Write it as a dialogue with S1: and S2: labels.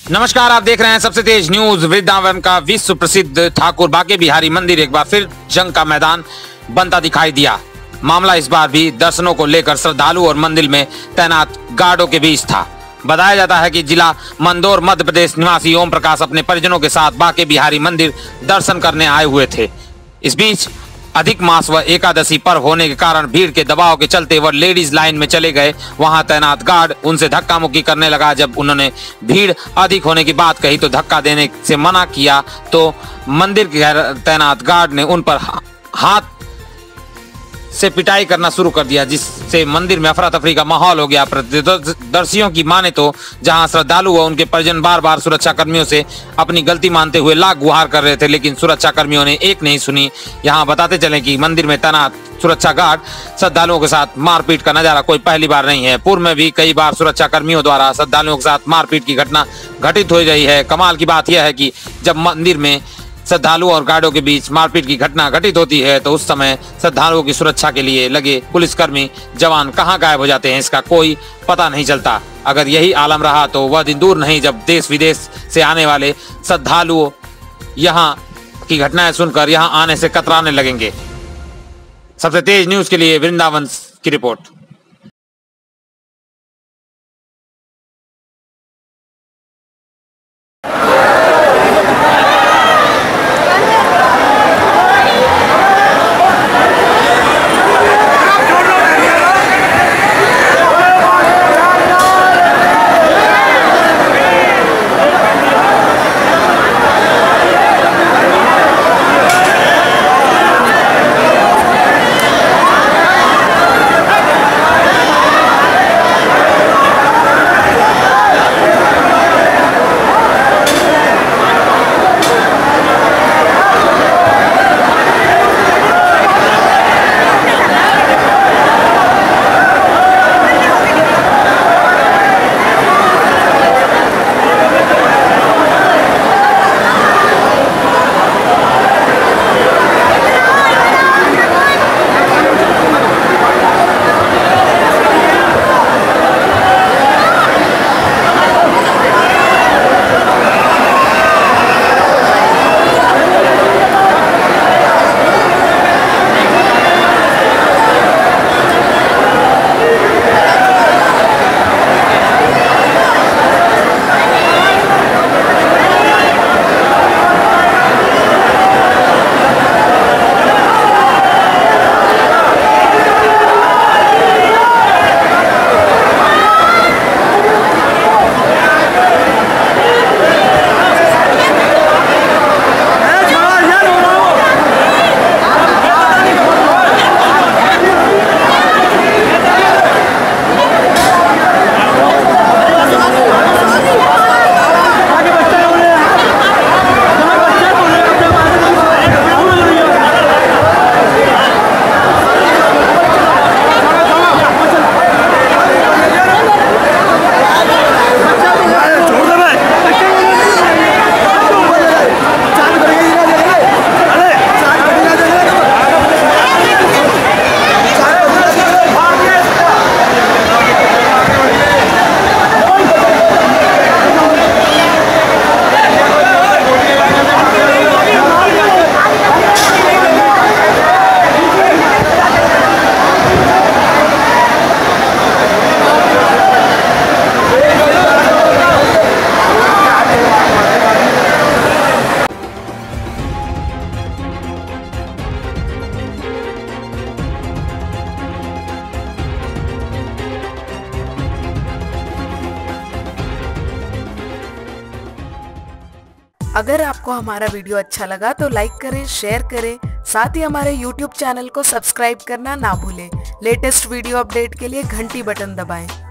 S1: नमस्कार, आप देख रहे हैं सबसे तेज न्यूज। वृंदावन का विश्व प्रसिद्ध ठाकुर बाके बिहारी मंदिर एक बार फिर जंग का मैदान बनता दिखाई दिया। मामला इस बार भी दर्शनों को लेकर श्रद्धालु और मंदिर में तैनात गार्डों के बीच था। बताया जाता है कि जिला मंदसौर मध्य प्रदेश निवासी ओम प्रकाश अपने परिजनों के साथ बाके बिहारी मंदिर दर्शन करने आए हुए थे। इस बीच अधिक मास व एकादशी पर्व होने के कारण भीड़ के दबाव के चलते वह लेडीज लाइन में चले गए। वहां तैनात गार्ड उनसे धक्का मुक्की करने लगा। जब उन्होंने भीड़ अधिक होने की बात कही तो धक्का देने से मना किया तो मंदिर के तैनात गार्ड ने उन पर हाथ से पिटाई करना शुरू कर दिया, जिससे मंदिर में अफरा तफरी का माहौल हो गया। प्रत्यक्षदर्शियों की माने तो जहां श्रद्धालु व उनके परिजन बार बार सुरक्षा कर्मियों से अपनी गलती मानते हुए लाख गुहार कर रहे थे, लेकिन सुरक्षा कर्मियों ने एक नहीं सुनी। यहां बताते चले कि मंदिर में तैनात सुरक्षा गार्ड श्रद्धालुओं के साथ मारपीट का नजारा कोई पहली बार नहीं है। पूर्व में भी कई बार सुरक्षा कर्मियों द्वारा श्रद्धालुओं के साथ मारपीट की घटना घटित हो रही है। कमाल की बात यह है कि जब मंदिर में श्रद्धालुओं और गार्डों के बीच मारपीट की घटना घटित होती है तो उस समय श्रद्धालुओं की सुरक्षा के लिए लगे पुलिसकर्मी जवान कहां गायब हो जाते हैं, इसका कोई पता नहीं चलता। अगर यही आलम रहा तो वह दिन दूर नहीं जब देश विदेश से आने वाले श्रद्धालुओं यहां की घटनाएं सुनकर यहां आने से कतराने लगेंगे। सबसे तेज न्यूज के लिए वृंदावन की रिपोर्ट।
S2: अगर आपको हमारा वीडियो अच्छा लगा तो लाइक करें, शेयर करें, साथ ही हमारे YouTube चैनल को सब्सक्राइब करना ना भूलें। लेटेस्ट वीडियो अपडेट के लिए घंटी बटन दबाएं।